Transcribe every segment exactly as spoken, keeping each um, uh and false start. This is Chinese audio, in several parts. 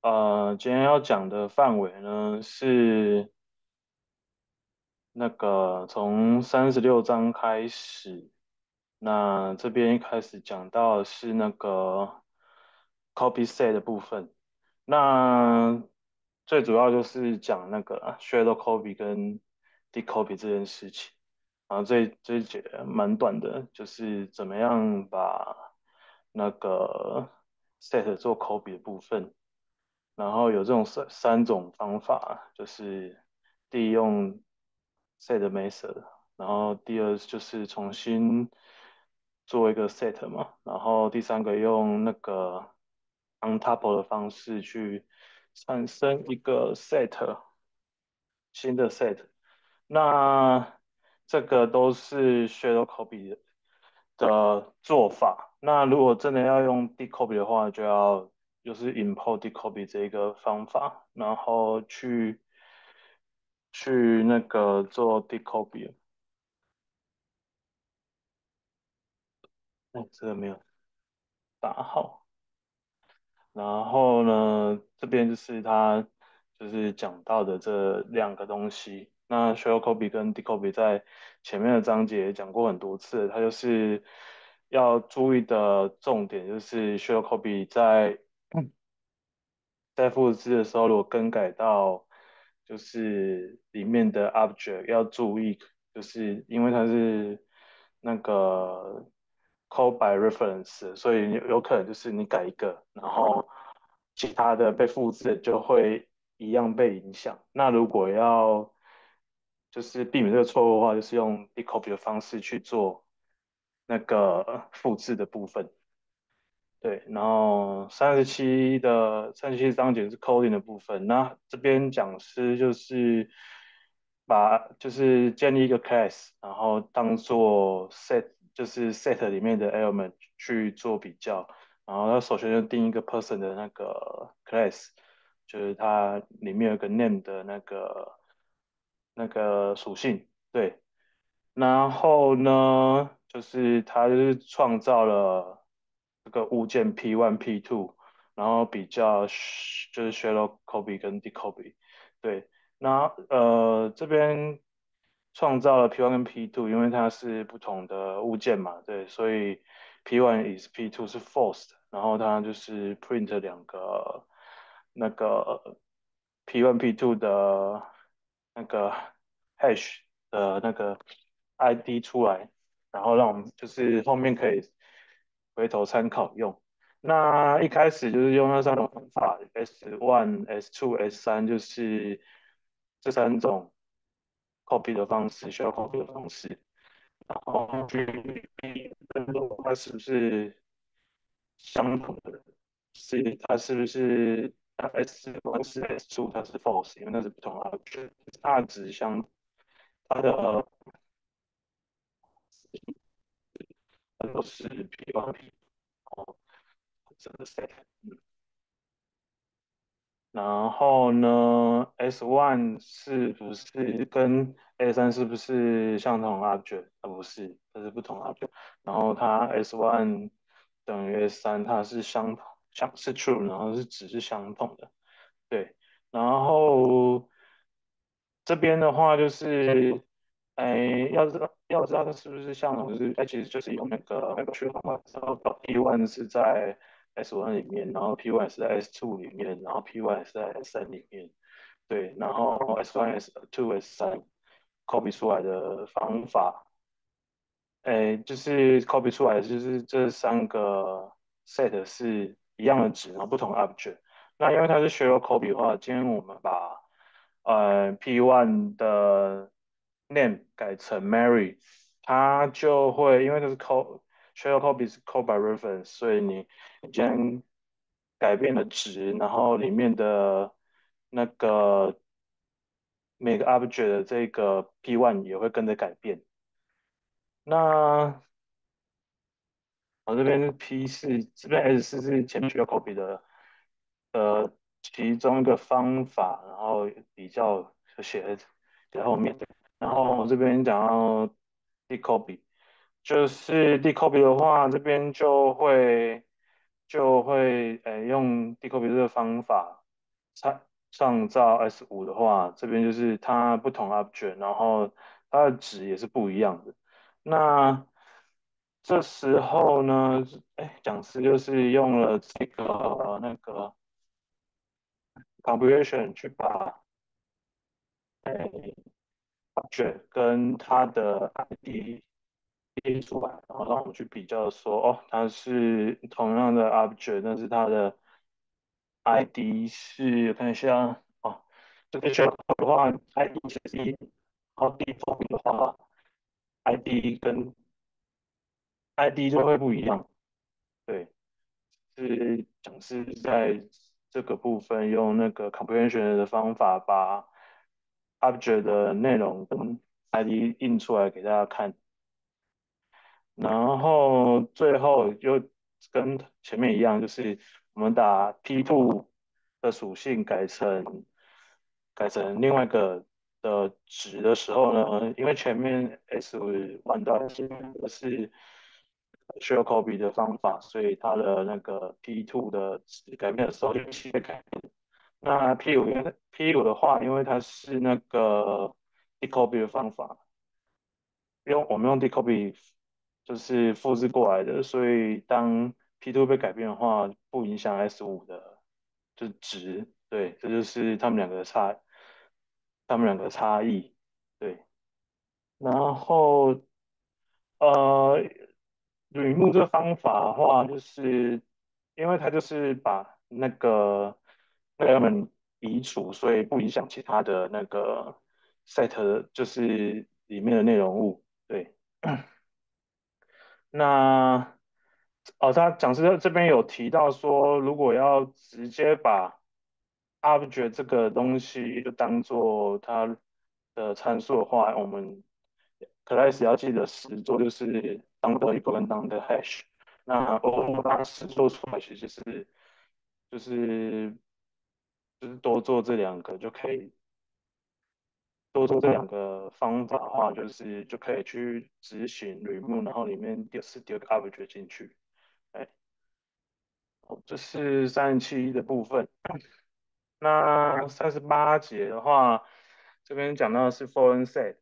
呃，今天要讲的范围呢是那个从三十六章开始，那这边一开始讲到的是那个 copy set 的部分，那最主要就是讲那个 shadow copy 跟 decopy 这件事情。然后这这一节蛮短的，就是怎么样把那个 set 做 copy 的部分。然后有这种三三种方法，就是第一用 set method，然后第二就是重新做一个 set 嘛，然后第三个用那个 on top of 的方式去产生一个 set，新的 set。那这个都是 shadow copy 的做法。那如果真的要用 decopy 的话，就要就是 import decopy 这一个方法，然后去去那个做 decopy。哎，这个没有打好。然后呢，这边就是他就是讲到的这两个东西。那 shell copy 跟 decopy 在前面的章节也讲过很多次，它就是要注意的重点就是 shell copy 在在复制的时候，如果更改到就是里面的 object 要注意，就是因为它是那个 call by reference，所以有有可能就是你改一个，然后其他的被复制的就会一样被影响。那如果要就是避免这个错误的话，就是用 decopy 的方式去做那个复制的部分。对，然后三十七的三十七章节是 coding 的部分，那这边讲师就是把就是建立一个 class，然后当做 set，就是 set 里面的 element 去做比较，然后他首先就定一个 person 的那个 class，就是它里面有个 name 的那个那个属性，对，然后呢，就是他就是创造了这个物件 P 一 P 二，然后比较就是 shallow copy 跟 decopy，对，那呃这边创造了 P 一 跟 P 二，因为它是不同的物件嘛，对，所以 P 一 is P 二是 false 的，然后它就是 print 两个那个 P 一 P 二的那个 hash 的那个 I D 出来，然后让我们就是后面可以回头参考用。那一开始就是用那三种方法，S 一、S 二、S 三，就是这三种 copy 的方式，需要 copy 的方式，然后去比分说它是不是相同的，是它是不是它 S 一是 S 二，它是 false，因为那是不同的 object，大值相它的它都是 P 一 P 二这个 set。然后呢，S 一是不是跟 S 三是不是相同 object？啊，不是，它是不同 object。然后它 S 一等于 S 三，它是相同，相是 true，然后是值是相同的。对，然后这边的话就是，哎，要知道要知道它是不是相同，就是哎，其实就是用那个那个学方法，知道 P 一 是在 S 一里面，然后 P 一是在 S 二里面，然后 P 一是在 S 三里面，对，然后 S 一、S 二、S 三 copy 出来的方法，哎，就是 copy 出来就是这三个 set 是一样的值，然后不同 object。那因为它是 serial copy 的话，今天我们把呃 P 一 的 name 改成 Mary，它就会因为它是 call serial copy 是 call by reference，所以你你既然改变了值，然后里面的那个每个 object 的这个 P 一 也会跟着改变。那我这边是 P 四，这边 S 四是前面需要 copy 的呃其中一个方法，然后比较就写在后面。然后我这边讲到 decopy，就是 decopy 的话，这边就会就会呃用 decopy 这个方法。 创创造 S 五的话，这边就是它不同 object，然后它的值也是不一样的。那这时候呢，哎，讲师就是用了这个呃那个 computation 去把 object 跟它的 I D 列出来，然后让我们去比较说，哦，它是同样的 object，但是它的 I D 是，我看一下，哦，这个选的话，I D 是一，然后 default 的话，I D 跟 I D 就会不一样。对，是讲是在这个部分用那个 comprehension 的方法把 object 的内容跟 I D 印出来给大家看。然后最后就跟前面一样，就是我们把 P two 的属性改成改成另外一个的值的时候呢，因为前面 S 玩到前面的是 shell copy 的方法，所以它的那个 P two 的值改变的时候就一起被改变。那 P 五因为 P 五的话，因为它是那个 decopy 的方法，用我们用 decopy 就是复制过来的，所以当 P two 被改变的话，不影响 S 五的就是值。对，这就是他们两个的差，他们两个的差异。对，然后呃，吕木这个方法的话，就是因为它就是把那个那个 element 移除，所以不影响其他的那个 set，就是里面的内容物。对。那哦，他讲师这边有提到说，如果要直接把 object 这个东西就当做它的参数的话，我们 class 要记得实做就是当的一部分当的 hash。那我们把它实做出来，其实是就是就是多做这两个就可以多做这两个方法的话，就是就可以去执行 remove，然后里面丢是丢个 object 进去。哎，好，这是三十七的部分。那三十八节的话，这边讲到的是 foreign set。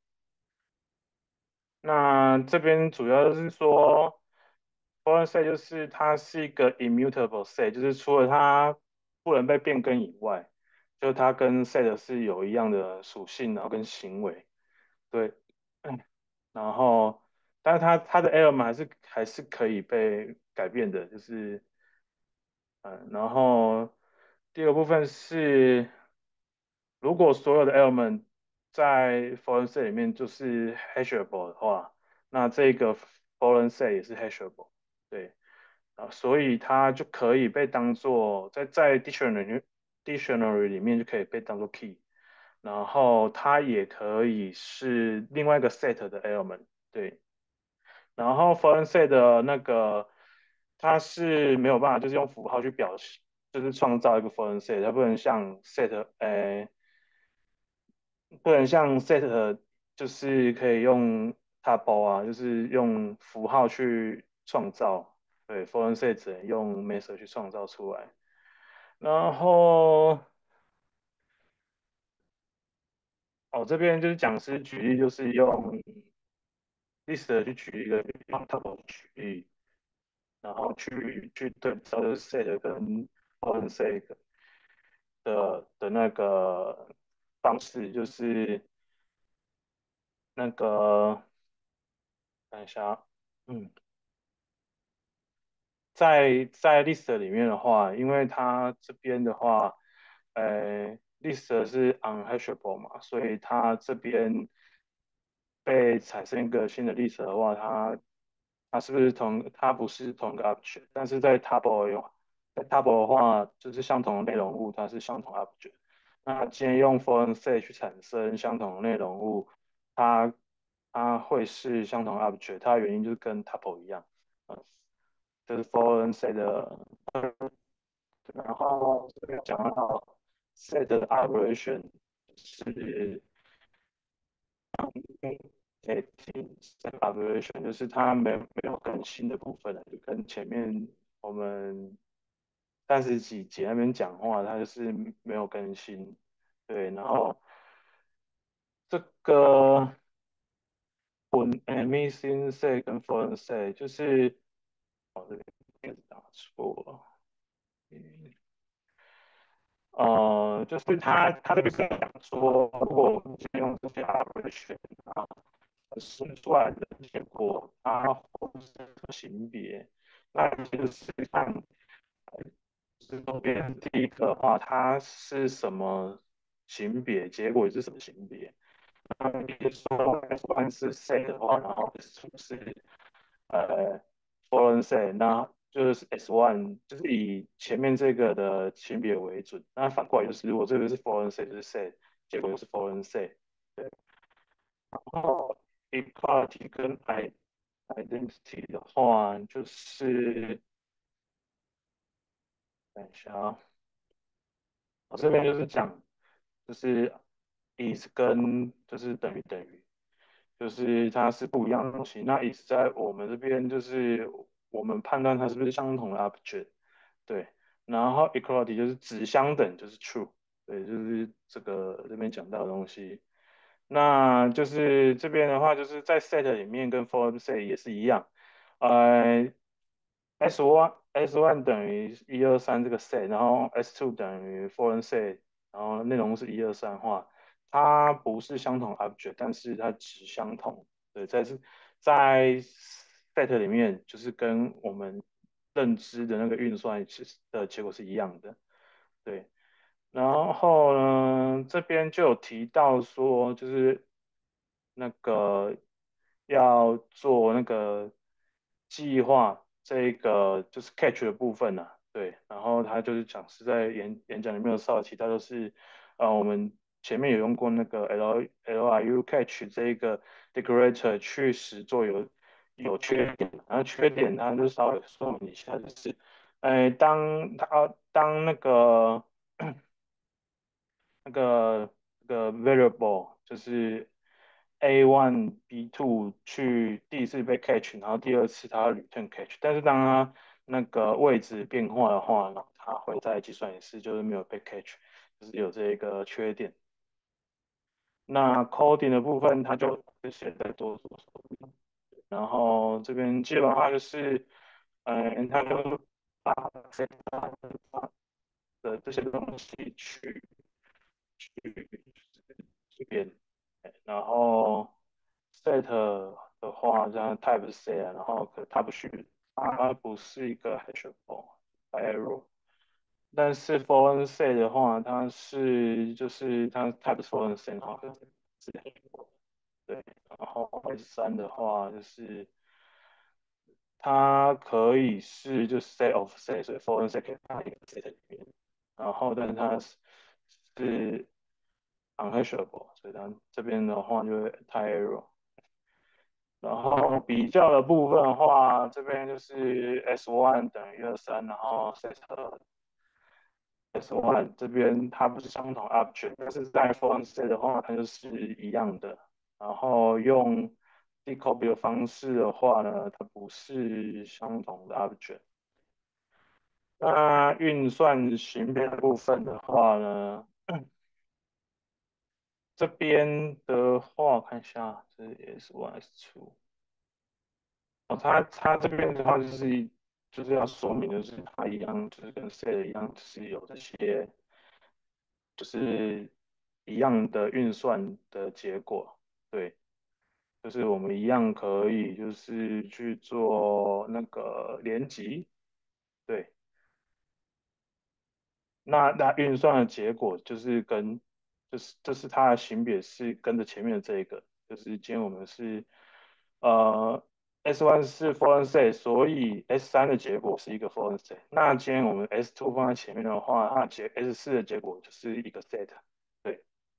那这边主要就是说，foreign set 就是它是一个 immutable set，就是除了它不能被变更以外，就它跟 set 是有一样的属性，然后跟行为。对，嗯然后，但是它它的 element 还是还是可以被改变的，就是嗯，然后第二个部分是，如果所有的 element 在 foreign set 里面就是 hashable 的话，那这个 foreign set 也是 hashable，对，啊，所以它就可以被当做在在 dictionary dictionary 里面就可以被当做 key，然后它也可以是另外一个 set 的 element，对。然后 foreign set 的那个它是没有办法，就是用符号去表示，就是创造一个 foreign set，它不能像 set，诶，不能像 set，就是可以用 tuple 啊，就是用符号去创造。对，foreign set 只能用 method 去创造出来。然后哦，这边就是讲师举例，就是用 list 去举一个，用 tuple 举例。然后去去对照就是 set 跟 foreign set 的的那个方式，就是那个看一下啊，嗯，在在 list 里面的话，因为它这边的话，呃，list 是 unhashable 嘛，所以它这边被产生一个新的 list 的话，它它是不是同它不是同一个 object，但是在 tuple 用在 tuple 的话，就是相同的内容物，它是相同 object。那今天用 foreign set 去产生相同的内容物，它它会是相同 object，它的原因就是跟 tuple 一样，嗯，这是 foreign set 的。然后这边讲到 set 的 operation 是诶，set operation 就是它没有没有更新的部分了，就跟前面我们三十几节那边讲话，它就是没有更新。对，然后这个混诶 missing say 跟 foreign say 就是哦这边打错了。嗯呃，就是他他这边是讲说，如果我们今天用这些 operation 啊，生出来的结果，它或者是型别，那就是看是周边第一个的话，它是什么型别，结果是什么型别。那比如说 S one 是 say 的话，然后 S two 是呃 foreign say，那就是 S one 就是以前面这个的型别为准。那反过来就是，如果这个是 foreign say 就是 say，结果就是 foreign say。对，然后 equality 跟 I identity 的话，就是等一下啊，我这边就是讲，就是 is 跟就是等于等于，就是它是不一样的东西。那 is 在我们这边就是我们判断它是不是相同的 object，对。然后 equality 就是只相等，就是 true，对，就是这个这边讲到的东西。那就是这边的话，就是在 set 里面跟 for set 也是一样，呃，S one S one 等于一二三这个 set，然后 S two 等于 foreign set，然后内容是一二三的话，它不是相同 object，但是它只相同。对，在是在 set 里面，就是跟我们认知的那个运算是的结果是一样的。对，然后呢，这边就有提到说，就是那个要做那个计划，这个就是 catch 的部分呢、对，然后他就是讲是在演演讲里面有稍微提到，就是呃，我们前面有用过那个 L L I U catch 这一个 decorator 去实做有有缺点，然后缺点它就稍微说明一下，就是呃，当它当那个那个那个 variable 就是 A one B two 去第一次被 catch，然后第二次它要 return catch，但是当它那个位置变化的话呢，它会在计算一次就是没有被 catch，就是有这一个缺点。那 coding 的部分它就写在多做手边，然后这边基本上就是，嗯，它就把这的这些东西去去这边，然后 set 的话，像 type set，然后可它不是它不是一个 hashable arrow，但是 foreign set 的话，它是就是它 type foreign set，然后是 hashable，对，然后 S 三的话就是它可以是就是 set of set，所以 foreign set 可以放在一个 set 里面，然后但是它是是 unhashable，所以它这边的话就会 type error。然后比较的部分的话，这边就是 S one 等于二三，然后 set S one 这边它不是相同 object，但是在 f o r n set 的话，它就是一样的。然后用 decouple 的方式的话呢，它不是相同的 object。那运算型别的部分的话呢，这边的话看一下，这 S one S two。哦，它它这边的话就是就是要说明，就是它一样，就是跟 set 一样，就是有这些就是一样的运算的结果，对，就是我们一样可以就是去做那个连集，对，那那运算的结果就是跟就是就是它的型别是跟着前面的这一个，就是今天我们是呃 S one 是 foreign set，所以 S 三的结果是一个 foreign set。那今天我们 S two 放在前面的话，它结 S 四的结果就是一个 set。对，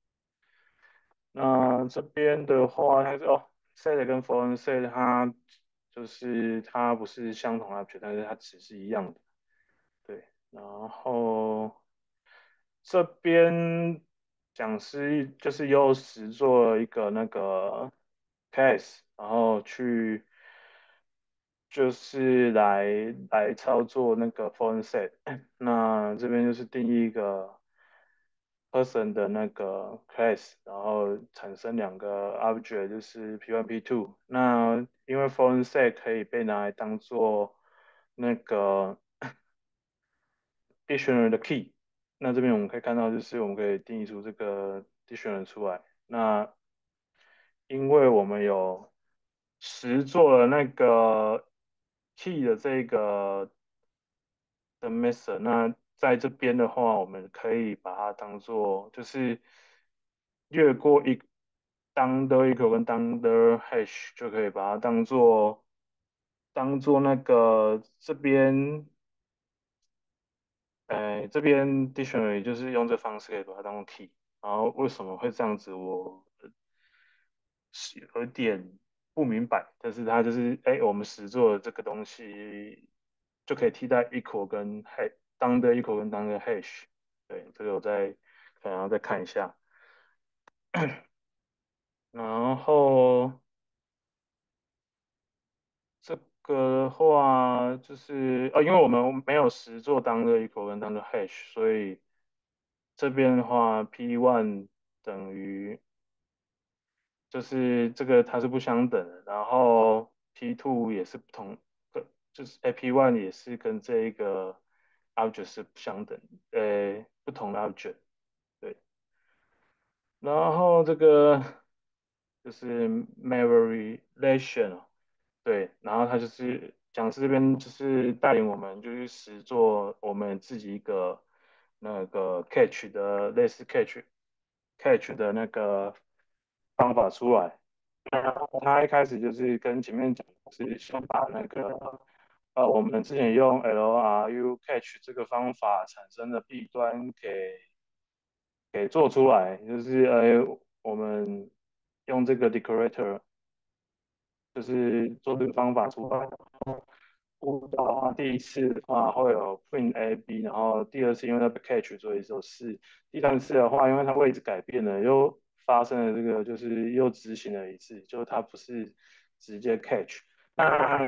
那这边的话，它是哦，set 跟 foreign set 它就是它不是相同的 object，但是它只是一样的。对，然后这边讲师就是又实做了一个那个 case，然后去就是来来操作那个 phone set。那这边就是定义一个 person 的那个 class，然后产生两个 object，就是 P 一 P 二。那因为 phone set 可以被拿来当做那个 dictionary 的 key。那这边我们可以看到，就是我们可以定义出这个 dictionary 出来。那因为我们有实做了那个 key 的这个的 method，那在这边的话，我们可以把它当做就是越过一当的 equal 跟当的 hash，就可以把它当做当做那个这边，呃，这边 dictionary 就是用这方式可以把它当做 key。然后为什么会这样子，我是有点不明白，但是它就是哎，我们实做的这个东西就可以替代 equal 跟 hash 当的 equal 跟当的 hash。对，这个我再可能要再看一下。然后这个的话就是呃，因为我们没有实做当的 equal 跟当的 hash，所以这边的话 p one 等于就是这个它是不相等的，然后 P 二 也是不同，个就是 A P one 也是跟这一个 object 是不相等，呃，不同的 object。对，然后这个就是 memory relation 哦。对，然后他就是讲师这边就是带领我们就是实做我们自己一个那个 catch 的类似 catch catch 的那个方法出来。然后他一开始就是跟前面讲，是先把那个呃我们之前用 L R U catch 这个方法产生的弊端给给做出来，就是呃我们用这个 decorator 就是做这个方法出来。舞蹈的话，第一次的话会有 print A B，然后第二次因为它被 catch，所以就是第三次的话，因为它位置改变了，又发生了这个就是又执行了一次，就是它不是直接 catch。那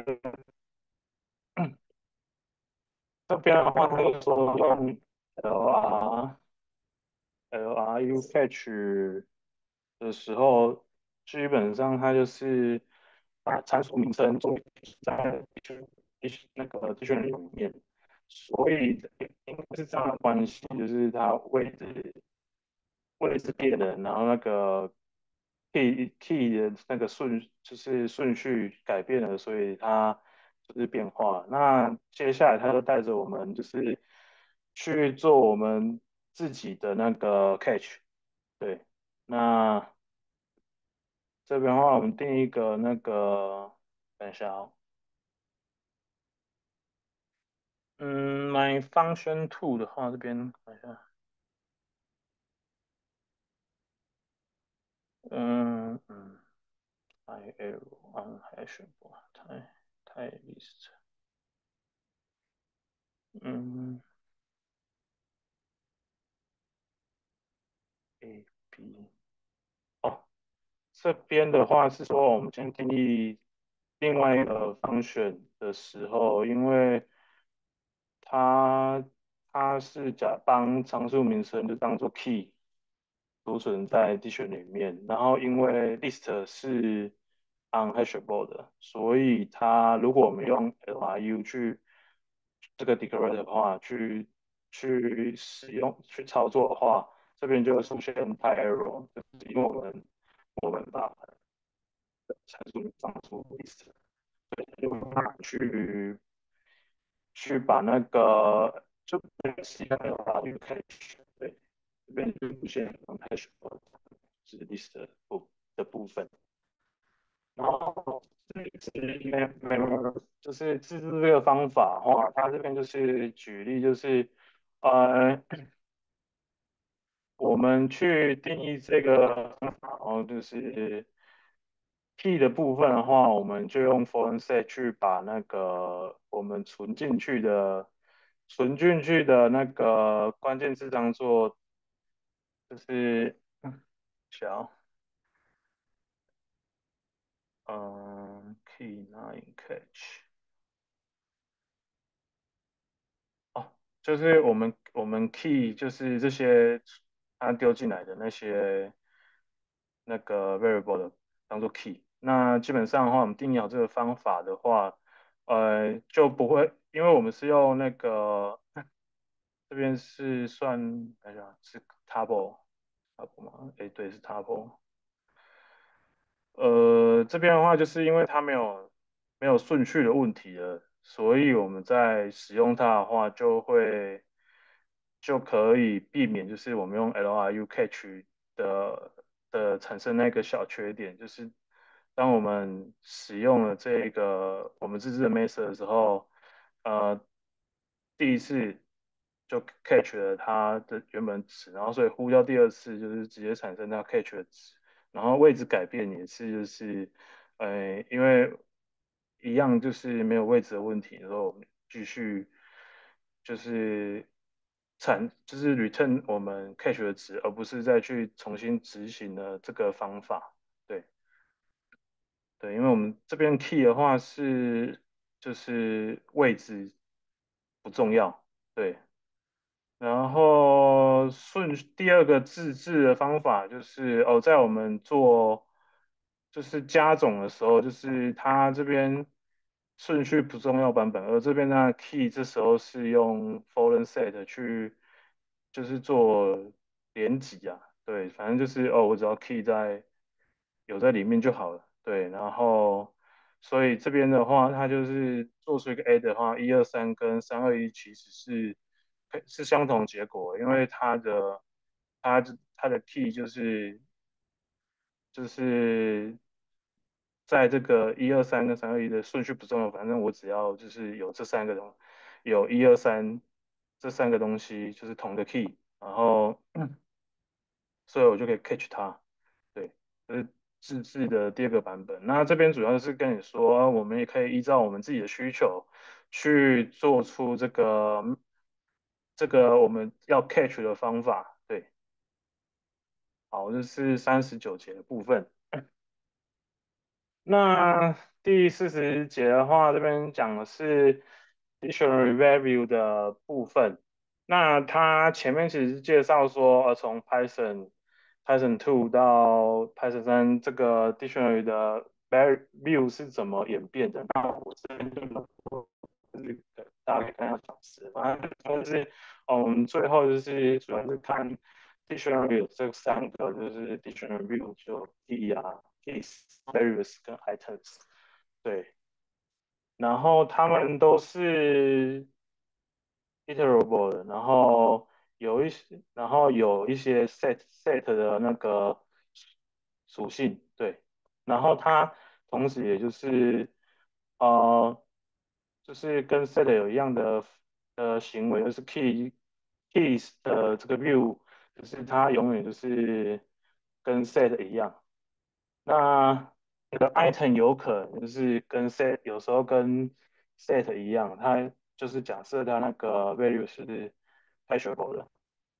这边的话，它就说用 L R L R U catch 的时候，基本上它就是把参数名称做在那个 dictionary 里面。所以应该是这样的关系，就是它位置位置变了，然后那个 key key 的那个顺就是顺序改变了，所以它就是变化。那接下来他就带着我们就是去做我们自己的那个 catch。对，那这边的话，我们定一个那个，等一下哦。嗯，my function two 的话，这边等一下。嗯嗯。I L one 还选不太太 list。嗯，A B。哦，这边的话是说我们先定义另外一个方选的时候，因为它它是假帮常数名称就当做 key 储存在 d i c t i o n 里面，然后因为 list 是 unhashable 的，所以它如果我们用 L R U 去这个 declare 的话，去去使用去操作的话，这边就会出现 type error，就是因为我们我们把参数当做 list，就没办法去去把那个就实际上的话就可以对，这边就出现 unhashable 是 list 的部的部分。然后是没没有，就是自制这个方法的话，它这边就是举例，就是呃，我们去定义这个方法，然后就是 P 的部分的话，我们就用 foreign set 去把那个我们存进去的存进去的那个关键字当做就是小嗯 key nine catch。 就是我们我们 key 就是这些它丢进来的那些那个 variable 的当做 key。那基本上的话，我们定义好这个方法的话，呃，就不会，因为我们是用那个这边是算，等一下是 table table 吗？诶，对，是 table。呃，这边的话，就是因为它没有没有顺序的问题了，所以我们在使用它的话，就会就可以避免，就是我们用 LRU catch 的的产生那个小缺点，就是当我们使用了这个我们自制的 method 的时候，呃，第一次就 catch 了它的原本值，然后所以呼叫第二次就是直接产生它 catch 的值。然后位置改变也是就是，呃，因为一样就是没有位置的问题，然后我们继续就是产就是 return 我们 cache 的值，而不是再去重新执行的这个方法。对对，因为我们这边 key 的话是就是位置不重要，对，然后顺第二个自制的方法就是哦，在我们做就是加总的时候，就是它这边顺序不重要版本，而这边的 key 这时候是用 foreign set 去就是做连级啊，对，反正就是哦，我只要 key 在有在里面就好了，对，然后所以这边的话，它就是做出一个 A 的话，一二三跟三二一其实是是相同结果，因为它的它它的 key 就是就是在这个一二三跟三二一的顺序不重要，反正我只要就是有这三个东，有一二三这三个东西就是同个 key，然后所以我就可以 catch 它。对，这是自制的第二个版本。那这边主要是跟你说，我们也可以依照我们自己的需求去做出这个这个我们要 catch 的方法。对，好，这是三十九节的部分。那第四十节的话，这边讲的是 dictionary review 的部分。那它前面其实是介绍说，呃，从 Python Python two 到 Python 三这个 dictionary 的 view 是怎么演变的。那我这边就就是大概看下小时，反正就是哦，我们最后就是主要是看 dictionary 有这三个，就是 dictionary view 就 key 啊、keys、various 跟 items，对，然后他们都是 iterable 的，然后有一些，然后有一些 set set 的那个属性，对，然后它同时也就是呃，就是跟 set 有一样的呃行为，就是 key keys 的这个 view，就是它永远就是跟 set 一样。那那个 item 有可能就是跟 set 有时候跟 set 一样，它就是假设它那个 value 是 hash-able 的，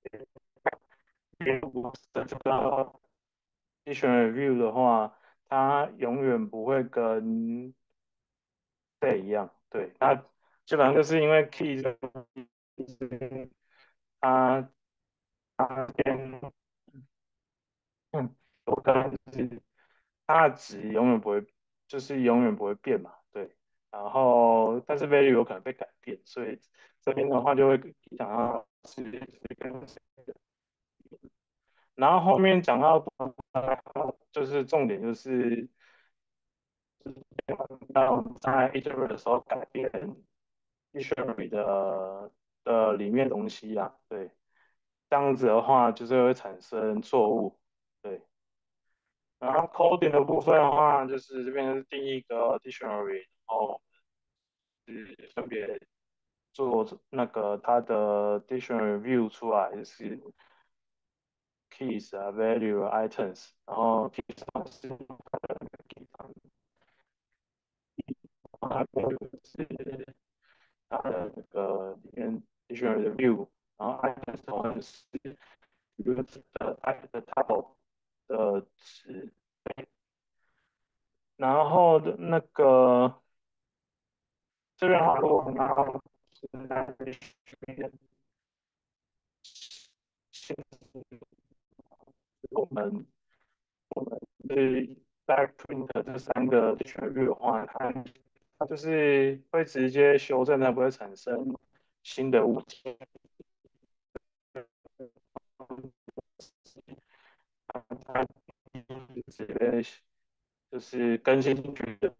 如果是这个 dictionary view 的话，它永远不会跟 set 一样。对，它基本上就是因为 key 这个它它跟嗯有跟就是它的值永远不会，就是永远不会变嘛，对。然后，但是 value 有可能被改变，所以这边的话就会想要是是跟，然后后面讲到就是重点就是要在 iterate 的时候改变 dictionary 的的里面东西啊，对，这样子的话就是会产生错误，对。然后 coding 的部分的话，就是这边是第一个 dictionary，然后是分别做那个它的 dictionary view 出来是 keys 啊、value 啊 items，然后 keys 上是它的 key 上，然后 value 是它的那个里面 dictionary 的 view，然后 items 的话是 root 的 i 的 table 的值，然后的那个这边的话，如果我们要是在我们是 back print 这三个旋律的话，它它就是会直接修正，它不会产生新的物件，它直接就是更新进去的。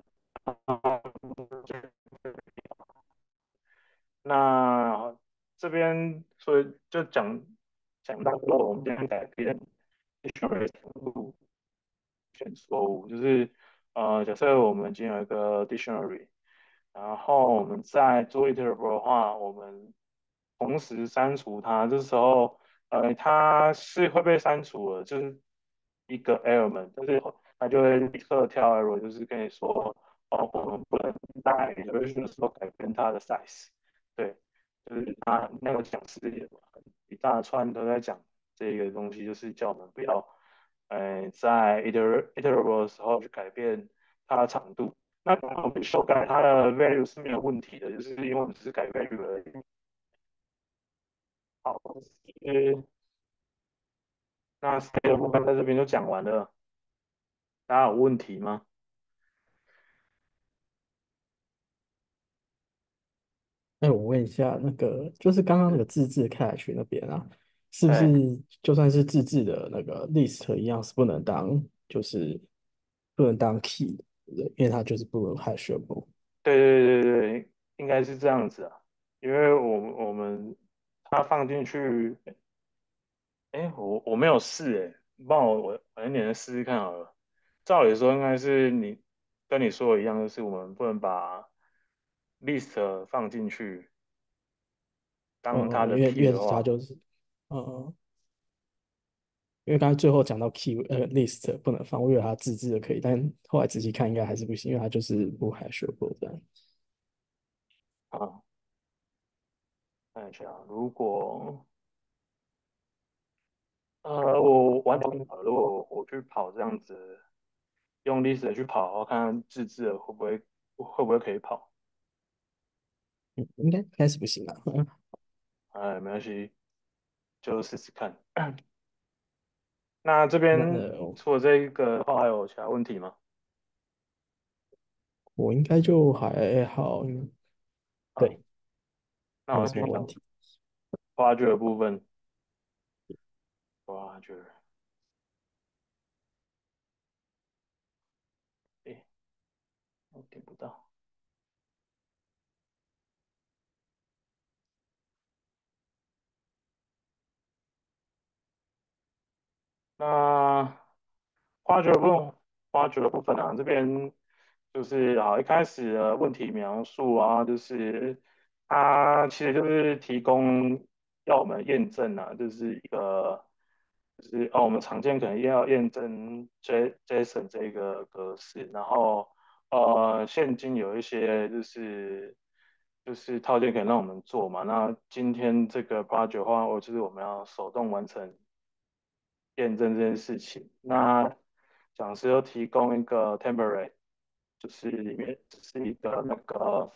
那这边所以就讲讲到说，我们今天改变 dictionary 程度选错误，就是呃，假设我们今天有一个 dictionary，然后我们在做 iterable 的话，我们同时删除它，这时候呃它是会被删除的，就是一个 element，但是它就会立刻跳 error，就是跟你说哦，我们不能在 iteration 的时候改变它的 size，对，就是它那个讲师也一大串都在讲这个东西，就是叫我们不要。呃，在 iter iterable 的时候去改变它的长度。那我们修改它的 value 是没有问题的，就是因为我们只是改 value 而已。好，呃，那 state 的部分在这边就讲完了，大家有问题吗？ 哎，我问一下，那个就是刚刚那是， 个自治开来群那边啊，是不是哎， 就算是自治的那个 list 一样是不能当，就是不能当 key 的，对不对因为它就是不 hashable。 对对对对，应该是这样子啊，因为我们我们它放进去，哎，我我没有试，哎，你帮我我晚一点试试看好了。照理说应该是你跟你说的一样，就是我们不能把 list 放进去当它嗯嗯， 的因为 key 因为的话， 它就是嗯嗯，因为刚才最后讲到 key 呃 list 不能放，我以为它自制的可以，但后来仔细看应该还是不行，因为它就是不 hashable 这样。 啊，看一下，如果呃我完全跑，如果我去跑这样子，用 list 去跑，我看看自制的会不会会不会可以跑？ 嗯，应该应该是不行啊。 哎，没关系，就试试看。那这那边呃， 除了这一个的话，还有其他问题吗？ 我应该就还好，嗯啊， 对，没有那我继续讲什么问题。 花卷的部分。花卷，诶，我点不到。那花卷的部分，花卷的部分啊，这边就是啊，一开始的问题描述啊，就是它其实就是提供要我们验证啊，就是一个就是哦，我们常见可能要验证 J JSON 这个格式，然后呃，现今有一些就是就是套件可以让我们做嘛，那今天这个 project 的话，我就是我们要手动完成验证这件事情。那讲师又提供一个 template，就是里面只是一个那个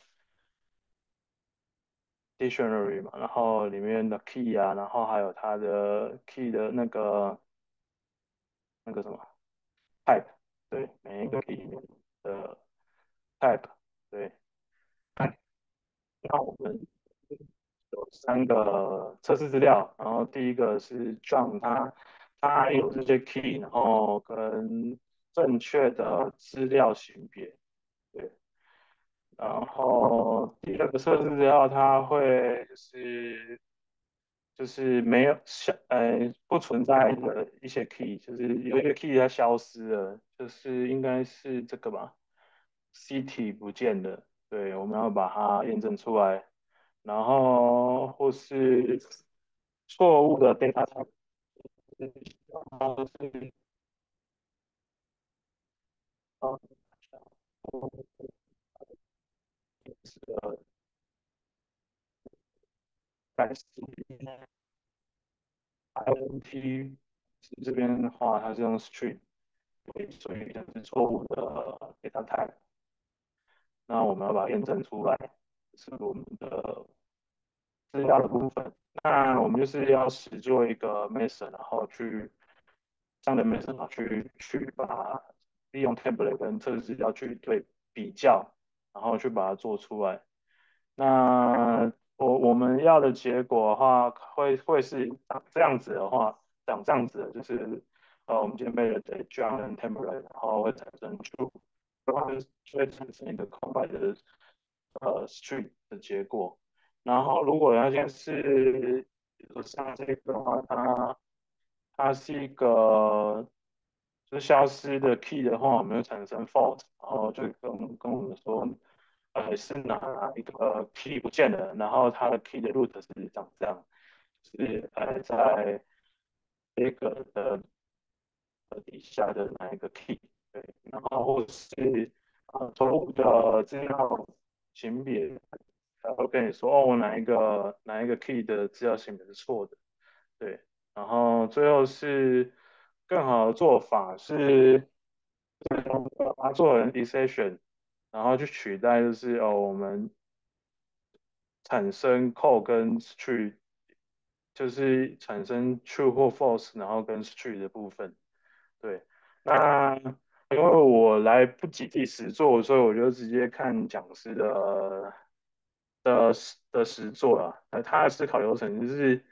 dictionary 嘛，然后里面的 key 啊，然后还有它的 key 的那个那个什么 type，对，每一个 key 里面的 type，对。那我们有三个测试资料，然后第一个是 John，他他有这些 key，然后跟正确的资料型别，对，然后第二个测试资料它会就是就是没有消呃不存在的一些 key，就是有一个 key 它消失了，就是应该是这个吧，city 不见了，对，我们要把它验证出来，然后或是错误的 data type，呃，改 I N T 这边的话，它是用 string，所以它是错误的 data type。那我们要把它验证出来，是我们的资料的部分。那我们就是要实做一个 Mason，然后去这样的 Mason，然后去去把利用 template 跟测试资料去对比较，然后去把它做出来。那我我们要的结果的话，会会是长这样子的话，长这样子的，就是呃，我们今天背了的 John 跟 template，然后会产生出，的话就会产生一个空白的呃 street 的结果。然后如果那件是，比如说像这个的话，它它是一个就是消失的 key 的话，我们会产生 fault，然后就跟跟我们说，呃，是哪一个 key 不见了，然后它的 key 的 root 是长这样，是呃在这个的底下的哪一个 key，对，然后或是呃错误的资料型别，他会跟你说哦，我哪一个哪一个 key 的资料型别是错的，对，然后最后是更好的做法是，把它做成 exception，然后去取代就是哦我们产生 call 跟 street，就是产生 true 或 false，然后跟 street 的部分。对，那因为我来不及第十做，所以我就直接看讲师的的的实作了。呃，他的思考流程就是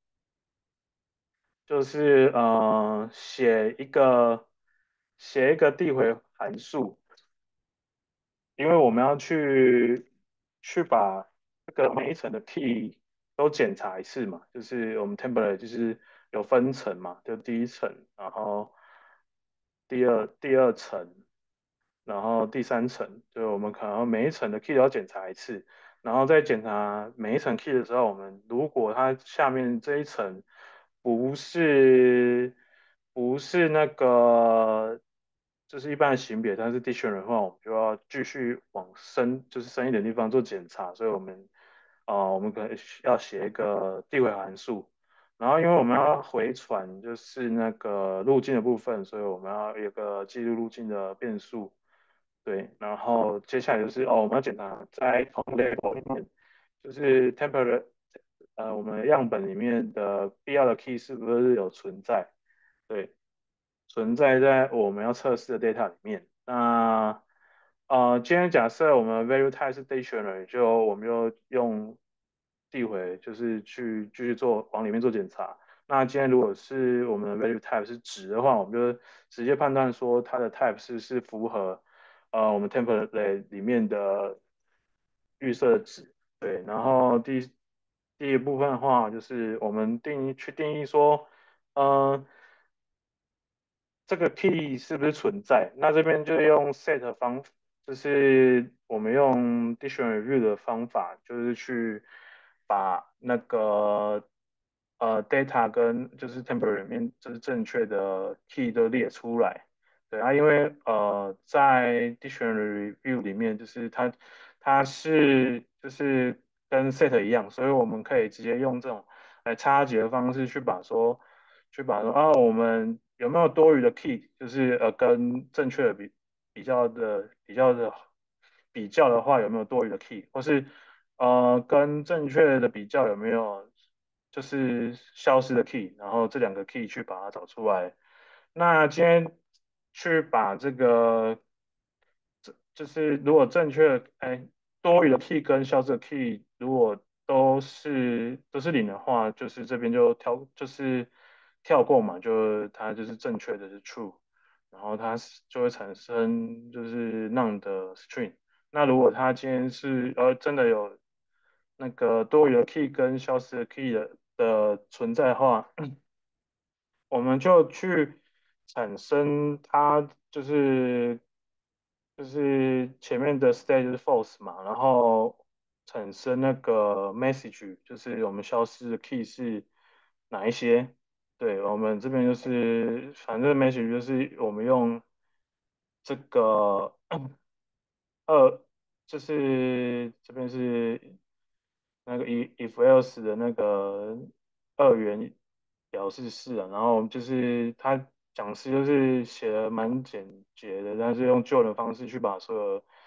就是呃写一个写一个递回函数，因为我们要去去把这个每一层的 key 都检查一次嘛，就是我们 template 就是有分层嘛，就第一层，然后第二第二层，然后第三层，就我们可能每一层的 key 都要检查一次，然后在检查每一层 key 的时候，我们如果它下面这一层不是不是那个就是一般的型别，但是 dictionary 的话，我们就要继续往深，就是深一点的地方做检查，所以我们啊、呃我们可能要写一个递回函数。然后因为我们要回传就是那个路径的部分，所以我们要有一个记录路径的变数。对，然后接下来就是哦，我们要检查在同 label 里面，就是 temporary，呃，我们样本里面的必要的 key 是不是有存在？对，存在在我们要测试的 data 里面。那呃，今天假设我们 value type 是 dictionary，就我们就用递回，就是去继续做往里面做检查。那今天如果是我们的 value type 是值的话，我们就直接判断说它的 type 是是符合呃我们 template 里面的预设值。对，然后第第一部分的话，就是我们定义去定义说，呃，这个 key 是不是存在？那这边就用 set 方，就是我们用 dictionary view 的方法，就是去把那个呃 data 跟就是 temporary 里面就是正确的 key 都列出来。对啊，因为呃在 dictionary view 里面，就是它它是就是跟 set 一样，所以我们可以直接用这种来拆解的方式去把说。去把说啊，我们有没有多余的 key，就是呃跟正确的比比较的比较的比较的话，有没有多余的 key，或是呃跟正确的比较有没有就是消失的 key，然后这两个 key 去把它找出来。那今天去把这个就是如果正确，哎，多余的 key 跟消失的 key 如果都是都是零的话，就是这边就跳就是跳过嘛，就它就是正确的是 true，然后它是就会产生就是 none 的 string。那如果它今天是呃真的有那个多余的 key 跟消失的 key 的的存在的话，我们就去产生它就是就是前面的 state 就是 false 嘛，然后产生那个 message，就是我们消失的 key 是哪一些？对，我们这边就是反正 message 就是我们用这个二，就是这边是那个 if if else 的那个二元表示式啊，然后就是他讲师就是写的蛮简洁的，但是用旧的方式去把所有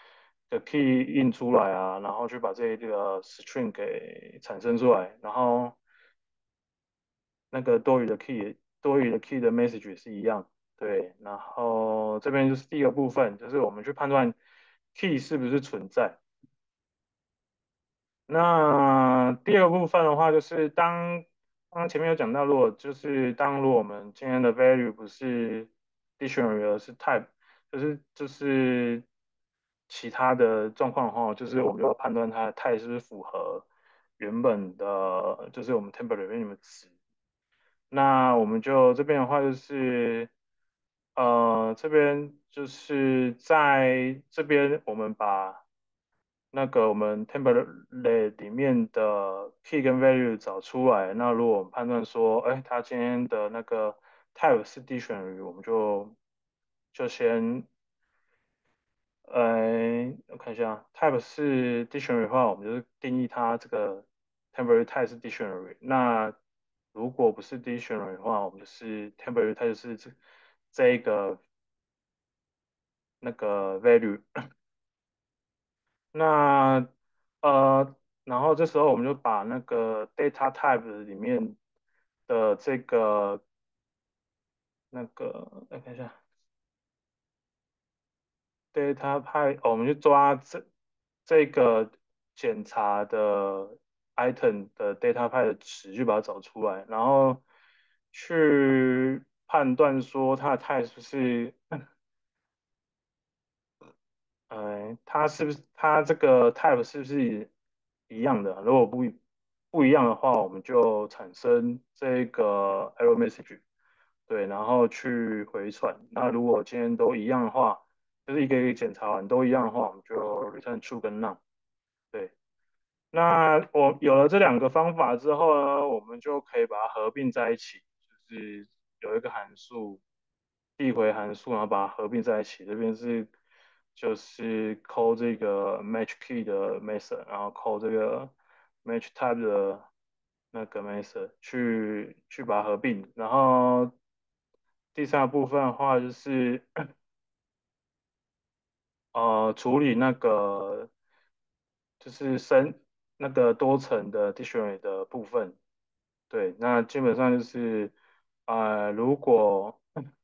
的 key 印出来啊，然后去把这个 string 给产生出来，然后那个多余的 key 多余的 key 的 message 也是一样，对，然后这边就是第一个部分，就是我们去判断 key 是不是存在。那第二个部分的话，就是当刚刚前面有讲到，如果就是当如果我们今天的 value 不是 dictionary 而是 type，就是就是其他的状况的话，就是我们就要判断它的 type 是不是符合原本的，就是我们 template 里面的值。那我们就这边的话就是，呃，这边就是在这边我们把那个我们 template 里面的 key 跟 value 找出来。那如果我们判断说，哎，它今天的那个 type 是 dictionary，我们就就先，呃，我看一下，type 是 dictionary 的话，我们就是定义它这个 temporary type 是 dictionary。那如果不是 dictionary 的话，我们就是 temporary type 就是这这一个那个 value。那呃，然后这时候我们就把那个 data type 里面的这个那个，来看一下 data type，哦我们就抓这这个检查的 item 的 data type 的值，就把它找出来，然后去判断说它的 type 是不是呃，它是不是它这个 type 是不是一样的？如果不一不一样的话，我们就产生这个 error message，对，然后去回传。那如果今天都一样的话，就是一个一个检查完都一样的话，我们就 return true 跟 none。对，那我有了这两个方法之后呢，我们就可以把它合并在一起，就是有一个函数递回函数，然后把它合并在一起。这边是就是 call 这个 match key 的 method，然后 call 这个 match type 的那个 method 去去把它合并。然后第三个部分的话就是呃处理那个就是生那个多层的 dictionary 的部分。对，那基本上就是，呃，如果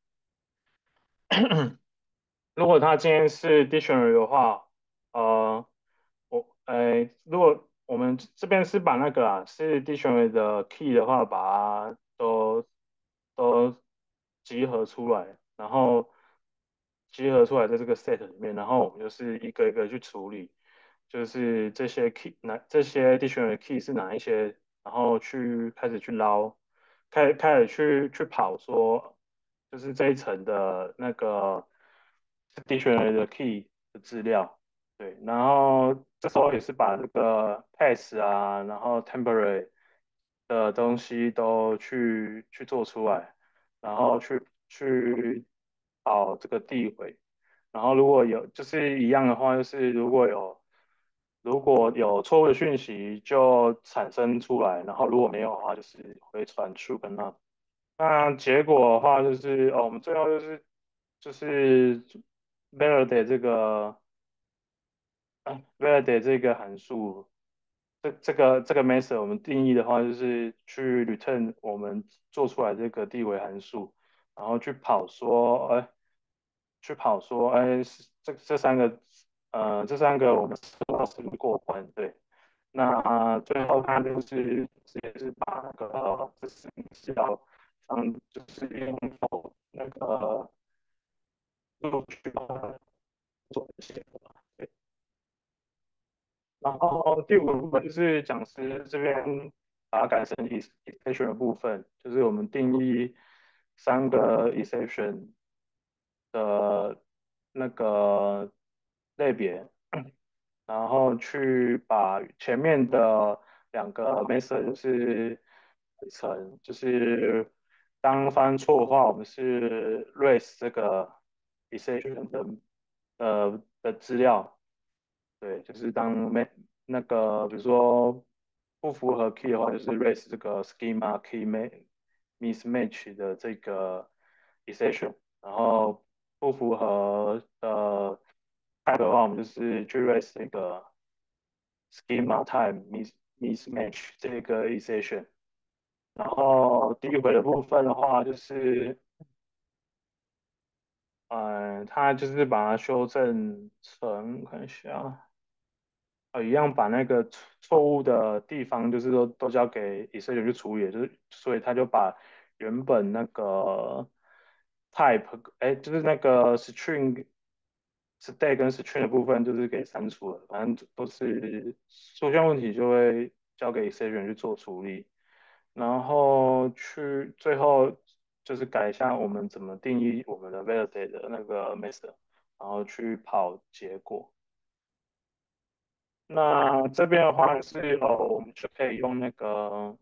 如果它今天是 dictionary 的话，呃，我，呃，如果我们这边是把那个啊，是 dictionary 的 key 的话，把它都都集合出来，然后集合出来在这个 set 里面，然后我们就是一个一个去处理，就是这些 key 哪这些 dictionary key 是哪一些，然后去开始去捞，开开始去去跑说，就是这一层的那个 dictionary 的 key 的资料。对，然后这时候也是把这个 pass 啊，然后 temporary 的东西都去去做出来，然后去去跑这个递回，然后如果有就是一样的话，就是如果有如果有错误的讯息就产生出来，然后如果没有的话，就是会传出跟那。那结果的话就是哦，我们最后就是就是 validate 这个。validate 这个函数，这这个这个 method 我们定义的话，就是去 return 我们做出来这个递回函数，然后去跑说，哎，去跑说，哎，是这这三个，呃，这三个我们是不是过关？对，那最后它就是直接是把那个这四个资料，嗯，就是用否那个录取把它做一些。然后第五个部分就是讲师这边把它改成 exception 的部分，就是我们定义三个 exception 的那个类别，然后去把前面的两个 method 就是改成就是当发生错误的话，我们是 raise 这个 exception 的呃的资料。对，就是当没那个，比如说不符合 key 的话，就是 raise 这个 schema key ma- mismatch 的这个 exception，然后不符合的 type 的话，我们就是 trace 那个 schema type mis mismatch 这个 exception。然后第一回的部分的话，就是嗯、呃，它就是把它修正成，看一下。呃，一样把那个错错误的地方，就是说都交给以色列去处理，就是所以他就把原本那个 type，哎，就是那个 string stay 跟 string 的部分，就是给删除了，反正都是出现问题就会交给以色列人去做处理，然后去最后就是改一下我们怎么定义我们的 validate 的那个 method，然后去跑结果。那这边的话是呃，我们就可以用那个，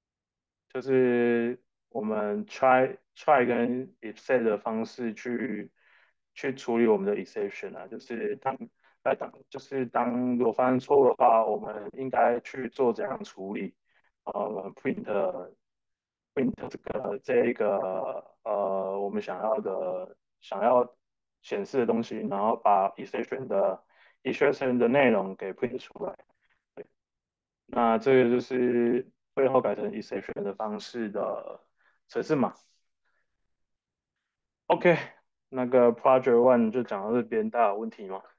就是我们 try try 跟 except 的方式去去处理我们的 exception 啊，就是当来当就是当如果发生错误的话，我们应该去做怎样处理？呃，print print 这个这一个呃我们想要的想要显示的东西，然后把 exception 的 exception 的内容给 print 出来。那这个就是最后改成 exception 的方式的程式码。OK，那个 Project One 就讲到这边，大家有问题吗？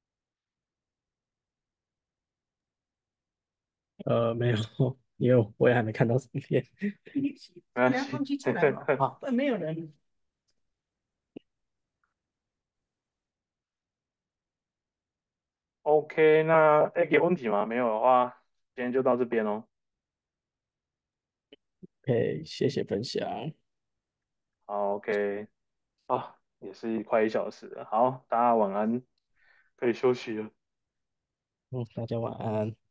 呃，没有，因为我也还没看到什么片。 没关系。 你要放弃出来了，好，但没有人。 OK，那哎有问题吗？没有的话，今天就到这边哦。 OK，谢谢分享。 好，OK，啊，也是快一小时了。好，大家晚安，可以休息了。 嗯，大家晚安。